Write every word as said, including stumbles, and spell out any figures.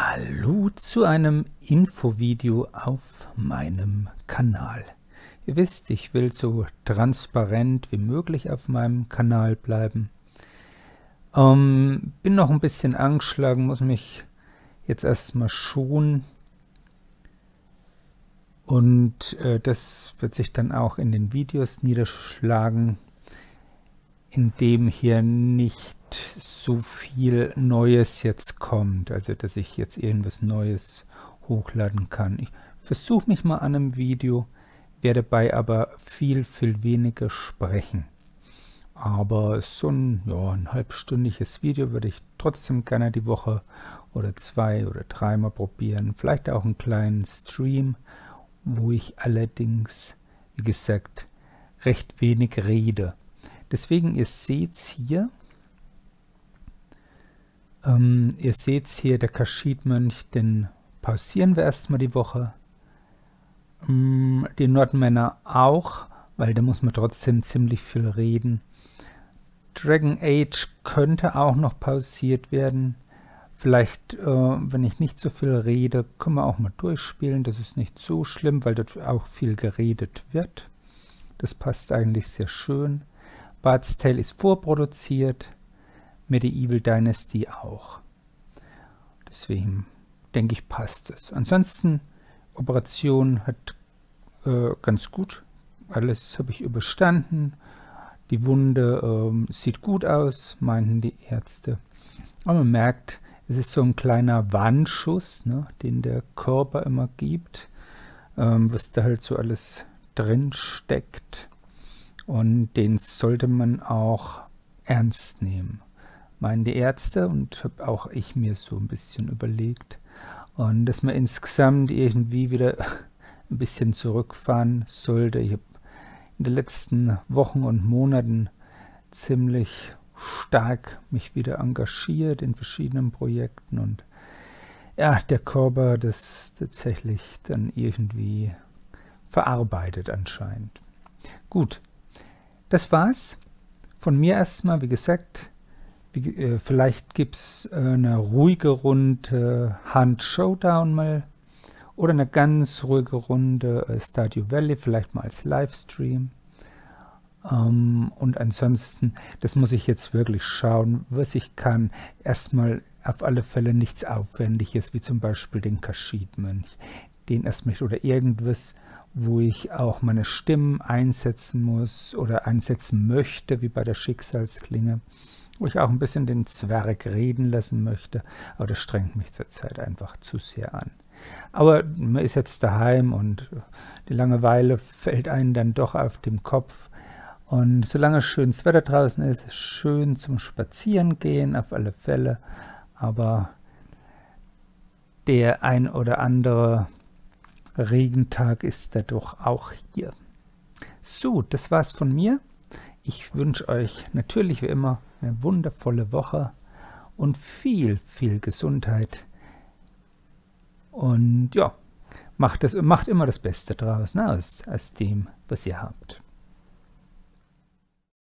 Hallo zu einem Infovideo auf meinem Kanal. Ihr wisst, ich will so transparent wie möglich auf meinem Kanal bleiben. Ähm, bin noch ein bisschen angeschlagen, muss mich jetzt erstmal schonen. Und äh, das wird sich dann auch in den Videos niederschlagen, indem hier nicht so viel Neues jetzt kommt, also dass ich jetzt irgendwas Neues hochladen kann. Ich versuche mich mal an einem Video, werde dabei aber viel, viel weniger sprechen. Aber so ein, ja, ein halbstündiges Video würde ich trotzdem gerne die Woche oder zwei oder dreimal probieren. Vielleicht auch einen kleinen Stream, wo ich allerdings, wie gesagt, recht wenig rede. Deswegen, ihr seht hier, ähm, ihr seht hier, der Kaschid-Mönch, den pausieren wir erstmal die Woche. Ähm, die Nordmänner auch, weil da muss man trotzdem ziemlich viel reden. Dragon Age könnte auch noch pausiert werden. Vielleicht, äh, wenn ich nicht so viel rede, können wir auch mal durchspielen. Das ist nicht so schlimm, weil dort auch viel geredet wird. Das passt eigentlich sehr schön. Bard's Tale ist vorproduziert, Medieval Dynasty auch. Deswegen denke ich, passt es. Ansonsten, Operation hat äh, ganz gut, alles habe ich überstanden. Die Wunde ähm, sieht gut aus, meinten die Ärzte. Aber man merkt, es ist so ein kleiner Warnschuss, ne, den der Körper immer gibt, ähm, was da halt so alles drin steckt. Und den sollte man auch ernst nehmen, meinen die Ärzte, und habe auch ich mir so ein bisschen überlegt. Und dass man insgesamt irgendwie wieder ein bisschen zurückfahren sollte. Ich habe in den letzten Wochen und Monaten ziemlich stark mich wieder engagiert in verschiedenen Projekten. Und ja, der Körper das tatsächlich dann irgendwie verarbeitet anscheinend. Gut. Das war's von mir erstmal. Wie gesagt, wie, äh, vielleicht gibt es äh, eine ruhige Runde Hunt Showdown mal oder eine ganz ruhige Runde äh, Stardew Valley, vielleicht mal als Livestream. Ähm, und ansonsten, das muss ich jetzt wirklich schauen, was ich kann. Erstmal auf alle Fälle nichts Aufwendiges, wie zum Beispiel den Kaschid-Mönch. Den erstmal oder irgendwas, wo ich auch meine Stimmen einsetzen muss oder einsetzen möchte, wie bei der Schicksalsklinge, wo ich auch ein bisschen den Zwerg reden lassen möchte, aber das strengt mich zurzeit einfach zu sehr an. Aber man ist jetzt daheim und die Langeweile fällt einem dann doch auf den Kopf. Und solange schönes Wetter draußen ist, ist es schön zum Spazierengehen auf alle Fälle, aber der ein oder andere Regentag ist dadurch auch hier. So, das war's von mir. Ich wünsche euch natürlich wie immer eine wundervolle Woche und viel, viel Gesundheit. Und ja, macht, das, macht immer das Beste draus, ne, aus, aus dem, was ihr habt.